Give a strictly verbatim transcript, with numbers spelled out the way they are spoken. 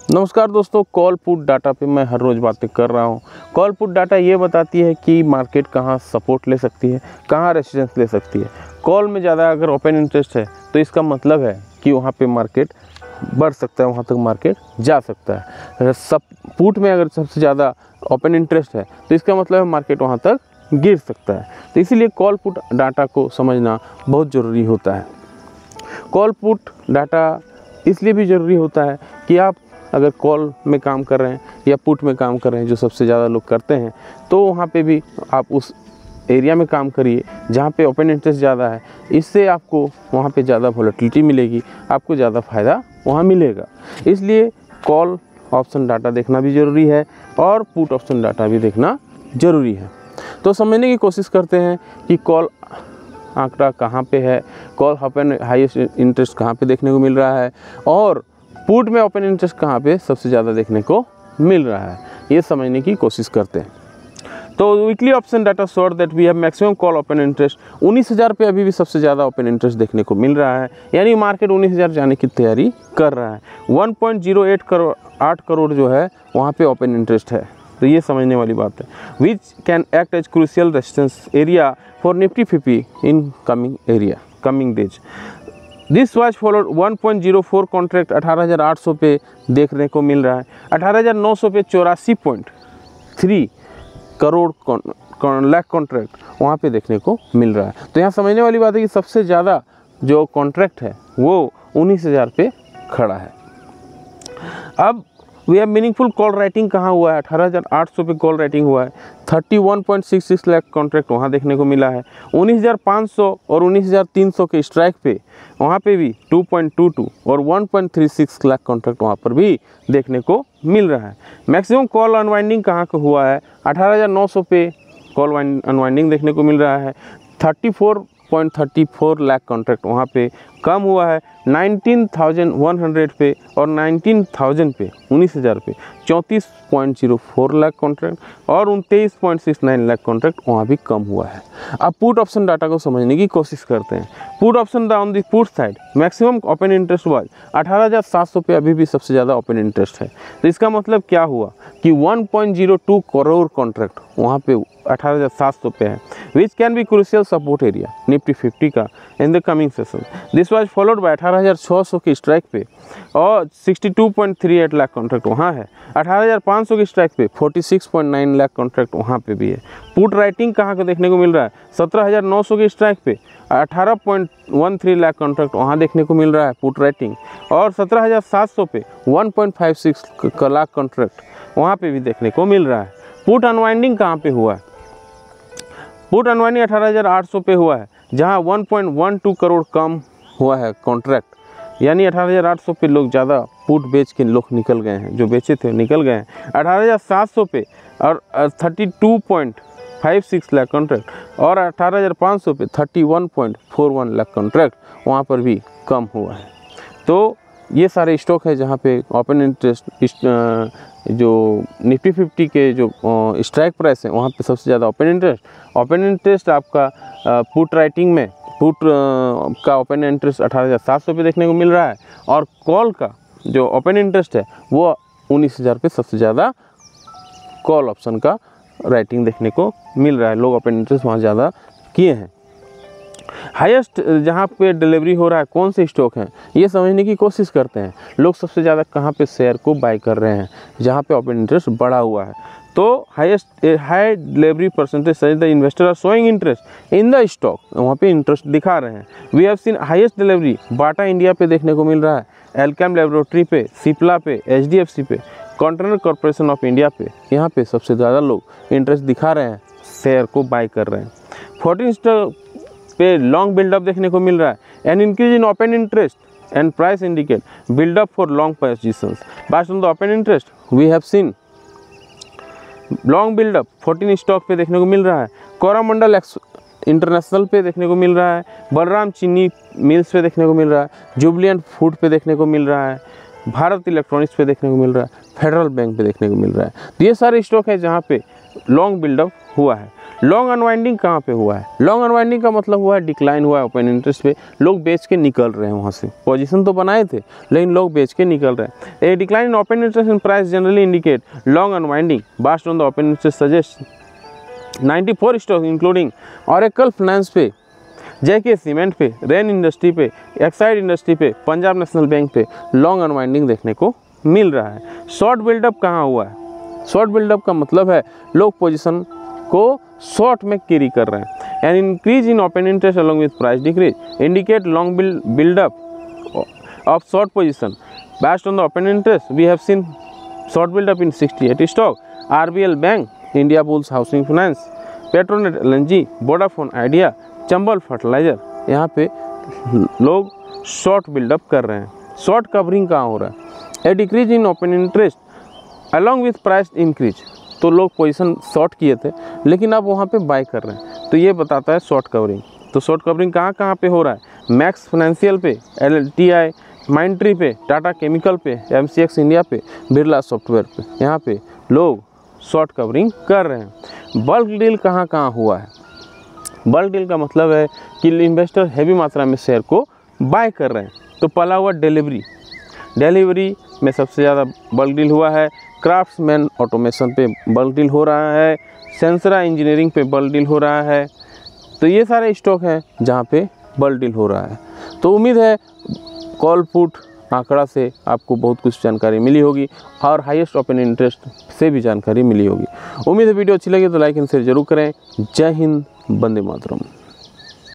नमस्कार दोस्तों, call put data पे मैं हर रोज़ बातें कर रहा हूँ। कॉल पुट डाटा ये बताती है कि मार्केट कहाँ सपोर्ट ले सकती है, कहाँ रेजिस्टेंस ले सकती है। कॉल में ज़्यादा अगर ओपन इंटरेस्ट है तो इसका मतलब है कि वहाँ पे मार्केट बढ़ सकता है, वहाँ तक मार्केट जा सकता है। अगर सब पुट में अगर सबसे ज़्यादा ओपन इंटरेस्ट है तो इसका मतलब है मार्केट वहाँ तक गिर सकता है। तो इसीलिए कॉल पुट डाटा को समझना बहुत ज़रूरी होता है। कॉल पुट डाटा इसलिए भी ज़रूरी होता है कि आप अगर कॉल में काम कर रहे हैं या पुट में काम कर रहे हैं, जो सबसे ज़्यादा लोग करते हैं, तो वहाँ पे भी आप उस एरिया में काम करिए जहाँ पे ओपन इंटरेस्ट ज़्यादा है। इससे आपको वहाँ पे ज़्यादा वॉलेटिलिटी मिलेगी, आपको ज़्यादा फ़ायदा वहाँ मिलेगा। इसलिए कॉल ऑप्शन डाटा देखना भी ज़रूरी है और पुट ऑप्शन डाटा भी देखना ज़रूरी है। तो समझने की कोशिश करते हैं कि कॉल आंकड़ा कहाँ पे है, कॉल ओपन हाईएस्ट इंटरेस्ट कहाँ पे देखने को मिल रहा है और पुट में ओपन इंटरेस्ट कहाँ पे सबसे ज़्यादा देखने को मिल रहा है, ये समझने की कोशिश करते हैं। तो weekly option data shows that we have maximum call open interest उन्नीस हज़ार पे अभी भी सबसे ज़्यादा ओपन इंटरेस्ट देखने को मिल रहा है, यानी मार्केट उन्नीस हज़ार जाने की तैयारी कर रहा है। One point zero eight crore आठ करोड़ जो है वहाँ पे ओपन इंटरेस्ट है, तो ये समझने वाली बात है। Which can act as crucial resistance area for Nifty fifty in coming area coming days. This was followed one point zero four contract अठारह हज़ार आठ सौ पे देखने को मिल रहा है। अठारह हज़ार नौ सौ पे चौरासी point three crore lakh contract वहाँ पे देखने को मिल रहा है। तो यहाँ समझने वाली बात है कि सबसे ज़्यादा जो कॉन्ट्रैक्ट है वो उन्नीस हज़ार पे खड़ा है। अब we have meaningful call writing कहाँ हुआ है, अठारह हज़ार आठ सौ पे कॉल राइटिंग हुआ है। इकतीस पॉइंट छह छह लाख कॉन्ट्रैक्ट वहाँ देखने को मिला है। उन्नीस हज़ार पाँच सौ और उन्नीस हज़ार तीन सौ के स्ट्राइक पे वहाँ पे भी दो पॉइंट दो दो और एक पॉइंट तीन छह लाख कॉन्ट्रैक्ट वहाँ पर भी देखने को मिल रहा है। मैक्सिमम कॉल अनवाइंडिंग कहाँ का हुआ है, अठारह हज़ार नौ सौ पे कॉल अनवाइंडिंग देखने को मिल रहा है। चौंतीस पॉइंट तीन चार लाख कॉन्ट्रैक्ट वहाँ पे कम हुआ है। उन्नीस हज़ार एक सौ पे और उन्नीस हज़ार पे उन्नीस हज़ार पे चौंतीस पॉइंट ज़ीरो चार लाख कॉन्ट्रैक्ट और उनतीस पॉइंट छह नौ लाख कॉन्ट्रैक्ट वहाँ भी कम हुआ है। अब पुट ऑप्शन डाटा को समझने की कोशिश करते हैं। Put option on the put side maximum open interest was अठारह हज़ार सात सौ पे अभी भी सबसे ज़्यादा ओपन इंटरेस्ट है। तो इसका मतलब क्या हुआ कि एक पॉइंट ज़ीरो दो करोड़ कॉन्ट्रैक्ट वहाँ पे अठारह हज़ार सात सौ पे है, which can be crucial support area Nifty fifty का in the coming session. This was followed by अठारह हज़ार छह सौ की स्ट्राइक पे और बासठ पॉइंट तीन आठ लाख कॉन्ट्रैक्ट वहाँ है। अठारह हज़ार पाँच सौ की स्ट्राइक पे छियालीस पॉइंट नौ लाख कॉन्ट्रैक्ट वहाँ पे भी है। पुट राइटिंग कहाँ का देखने को मिल रहा है, सत्रह हज़ार नौ सौ की स्ट्राइक पे अठारह पॉइंट तेरह लाख कॉन्ट्रैक्ट वहाँ देखने को मिल रहा है पुट राइटिंग और सत्रह हज़ार सात सौ पे एक पॉइंट पाँच छह लाख कॉन्ट्रैक्ट वहाँ पे भी देखने को मिल रहा है। पुट अनवाइंडिंग कहाँ पे हुआ है, पुट अनवाइंडिंग अठारह हज़ार आठ सौ पे हुआ है, जहाँ एक पॉइंट एक दो करोड़ कम हुआ है कॉन्ट्रैक्ट, यानी अठारह हज़ार आठ सौ पे लोग ज़्यादा पुट बेच के लोग निकल गए हैं, जो बेचे थे निकल गए हैं। अठारह हज़ार सात सौ पे और बत्तीस पॉइंट छप्पन लाख कॉन्ट्रैक्ट और अठारह हज़ार पाँच सौ पे इकतीस पॉइंट इकतालीस लाख कॉन्ट्रैक्ट वहाँ पर भी कम हुआ है। तो ये सारे स्टॉक है जहाँ पे ओपन इंटरेस्ट जो निफ्टी फिफ्टी के जो स्ट्राइक प्राइस है वहाँ पे सबसे ज़्यादा ओपन इंटरेस्ट ओपन इंटरेस्ट आपका पुट राइटिंग में पुट का ओपन इंटरेस्ट अठारह हज़ार सात सौ पे देखने को मिल रहा है और कॉल का जो ओपन इंटरेस्ट है वो उन्नीस हज़ार पे सबसे ज़्यादा कॉल ऑप्शन का राइटिंग देखने को मिल रहा है। लोग ओपन इंटरेस्ट वहाँ ज़्यादा किए हैं। हाईएस्ट जहाँ पे डिलीवरी हो रहा है कौन से स्टॉक हैं ये समझने की कोशिश करते हैं। लोग सबसे ज़्यादा कहाँ पे शेयर को बाय कर रहे हैं जहाँ पे ओपन इंटरेस्ट बढ़ा हुआ है। तो highest high delivery percentage such the investor are showing interest in the stock, वहाँ पे इंटरेस्ट दिखा रहे हैं। We have seen highest delivery Bata India पे देखने को मिल रहा है, एल्केम लेबोरेटरी पे, सिप्ला पे, एच डी एफ सी पे, कंटेनर कॉर्पोरेशन ऑफ इंडिया पे, यहाँ पे सबसे ज़्यादा लोग इंटरेस्ट दिखा रहे हैं, शेयर को बाय कर रहे हैं। फोर्टीन स्टॉक पे लॉन्ग बिल्डअप देखने को मिल रहा है। An increase in open interest and price indicate buildup for long positions. Based on the open interest we have seen long buildup fourteen stock पे देखने को मिल रहा है। कोरामंडल इंटरनेशनल पे देखने को मिल रहा है, बलराम चीनी मिल्स पे देखने को मिल रहा है, जुबलियंट फूड पे देखने को मिल रहा है, भारत इलेक्ट्रॉनिक्स पे देखने को मिल रहा है, फेडरल बैंक पे देखने को मिल रहा है। तो ये सारे स्टॉक है जहाँ पे लॉन्ग बिल्डअप हुआ है। लॉन्ग अनवाइंडिंग कहाँ पे हुआ है? लॉन्ग अनवाइंडिंग का मतलब हुआ है डिक्लाइन हुआ है ओपन इंटरेस्ट पे, लोग बेच के निकल रहे हैं वहाँ से, पोजीशन तो बनाए थे लेकिन लोग बेच के निकल रहे हैं। A decline in open interest in price generally indicate long unwinding based on the open interest suggest ninety four stock including Oracle finance पे, जेके सीमेंट पे, रेन इंडस्ट्री पे, एक्साइड इंडस्ट्री पे, पंजाब नेशनल बैंक पे long unwinding देखने को मिल रहा है। शॉर्ट बिल्डअप कहाँ हुआ है? शॉर्ट बिल्डअप का मतलब है लोग पोजीशन को शॉर्ट में कैरी कर रहे हैं। And increase in open interest along with price decrease indicate long buildup of short position based on the open interest. We have seen short buildup in sixty eight stock, RBL bank, Indiabulls housing finance, Petronet LNG, Vodafone Idea, Chambal fertiliser. यहाँ पे लोग short buildup कर रहे हैं। Short covering कहाँ हो रहा है? A decrease in open interest along with price increase, तो लोग पोजीशन शॉर्ट किए थे लेकिन अब वहाँ पे बाय कर रहे हैं, तो ये बताता है शॉर्ट कवरिंग। तो शॉर्ट कवरिंग कहाँ कहाँ पे हो रहा है? मैक्स फाइनेंशियल पे, एल टी आई, माइंट्री पे, टाटा केमिकल पे, एम सी एक्स इंडिया पे, बिरला सॉफ्टवेयर पे, यहाँ पे लोग शॉर्ट कवरिंग कर रहे हैं। बल्क डील कहाँ कहाँ हुआ है? बल्क डील का मतलब है कि इन्वेस्टर हैवी मात्रा में शेयर को बाय कर रहे हैं। तो पहला हुआ डिलीवरी, डिलीवरी में सबसे ज़्यादा बल्क डील हुआ है। क्राफ्ट्समैन ऑटोमेशन पे बल्क डील हो रहा है, सेंसरा इंजीनियरिंग पे बल्क डील हो रहा है। तो ये सारे स्टॉक हैं जहाँ पे बल्क डील हो रहा है। तो उम्मीद है कॉल पुट आंकड़ा से आपको बहुत कुछ जानकारी मिली होगी और हाईएस्ट ओपन इंटरेस्ट से भी जानकारी मिली होगी। उम्मीद है वीडियो अच्छी लगी तो लाइक एंड शेयर जरूर करें। जय हिंद, वंदे मातरम।